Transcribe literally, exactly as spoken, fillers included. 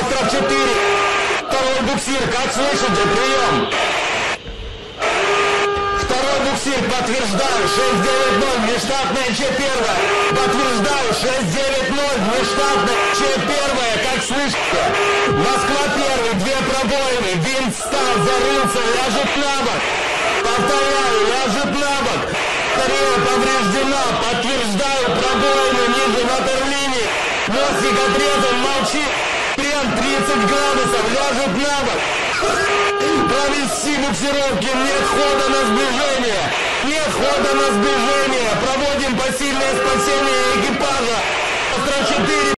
Остров четыре. Второй буксир, как слышите, прием. Второй буксир, подтверждаю, шесть девять ноль, внештатная Ч первая. Подтверждаю, шесть девять ноль, внештатная Ч первая, как слышите. Москва первый, две пробоины, винт встал, зарылся, ляжет на бок. Повторяю, ляжет на бок. Батарея повреждена, подтверждаю, пробоины ниже ватерлинии. Мостик отрезан, молчит. Крен тридцать градусов, ляжет на бок. Провести буксировки, нет хода на сближение. Нет хода на сближение. Проводим посильное спасение экипажа. Остров четыре.